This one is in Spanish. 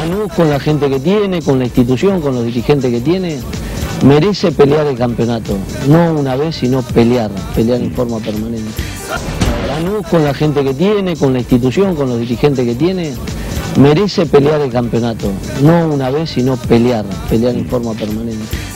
Lanús, con la gente que tiene, con la institución, con los dirigentes que tiene, merece pelear el campeonato. No una vez, sino pelear en forma permanente. Lanús, con la gente que tiene, con la institución, con los dirigentes que tiene, merece pelear el campeonato. No una vez, sino pelear en forma permanente.